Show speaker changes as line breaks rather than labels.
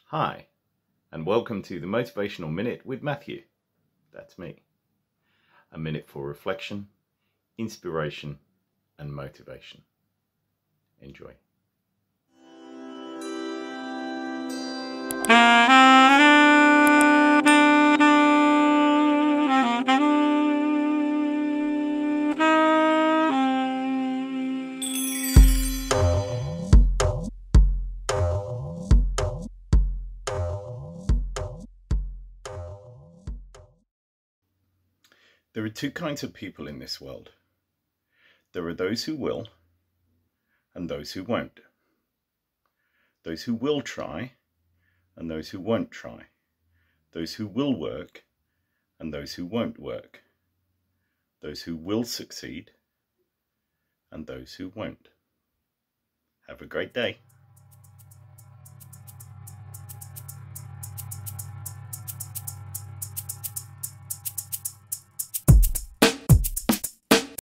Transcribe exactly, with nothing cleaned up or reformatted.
Hi, and welcome to the Motivational Minute with Matthew. That's me. A minute for reflection, inspiration, and motivation. Enjoy. There are two kinds of people in this world. There are those who will and those who won't. Those who will try and those who won't try. Those who will work and those who won't work. Those who will succeed and those who won't. Have a great day.